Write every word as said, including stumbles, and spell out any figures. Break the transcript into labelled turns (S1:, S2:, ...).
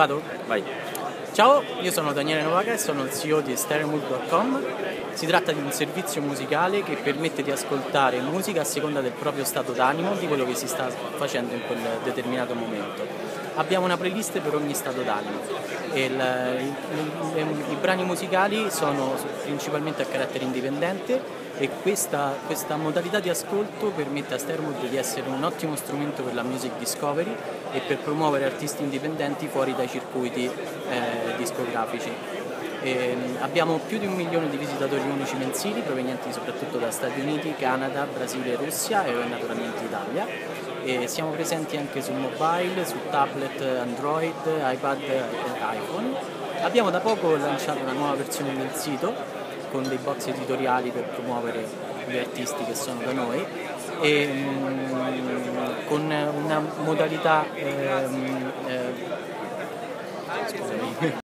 S1: Vado?
S2: Vai.
S1: Ciao, io sono Daniele Novaca e sono il C E O di stereomood punto com. Si tratta di un servizio musicale che permette di ascoltare musica a seconda del proprio stato d'animo, di quello che si sta facendo in quel determinato momento. Abbiamo una playlist per ogni stato d'animo e il, il, il, i brani musicali sono principalmente a carattere indipendente e questa, questa modalità di ascolto permette a Stereomood di essere un ottimo strumento per la music discovery e per promuovere artisti indipendenti fuori dai circuiti eh, discografici. E abbiamo più di un milione di visitatori unici mensili provenienti soprattutto da Stati Uniti, Canada, Brasile, Russia e naturalmente Italia. E siamo presenti anche su mobile, su tablet, Android, iPad e iPhone. Abbiamo da poco lanciato una nuova versione del sito con dei box editoriali per promuovere gli artisti che sono da noi e mh, con una modalità ehm, eh, scusami